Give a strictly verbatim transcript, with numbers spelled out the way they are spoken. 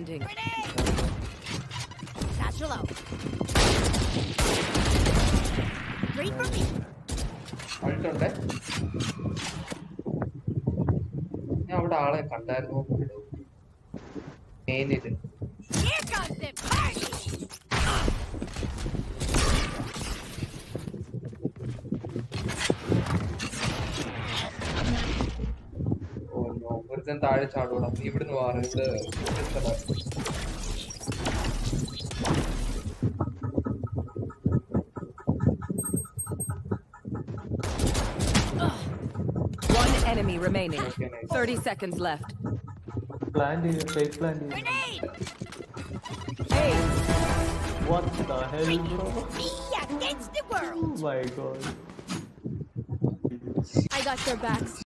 standing. Satchel out. Three for me. Ult ഉണ്ട്. ഞാൻ അവിടെ ആളെ കണ്ടായിരുന്നു. മെയിൻ ഇത്. Here comes the party. Oh no, ഒരുത്തൻ താഴെ ചാടണം. ഇവിടുന്ന് മാറ്. ഇവിടെ One enemy remaining. Okay, nice. Thirty seconds left. Plant is fake plant is. Grenade. Hey, What the hell, bro? Me against the world. Oh my god. I got your backs.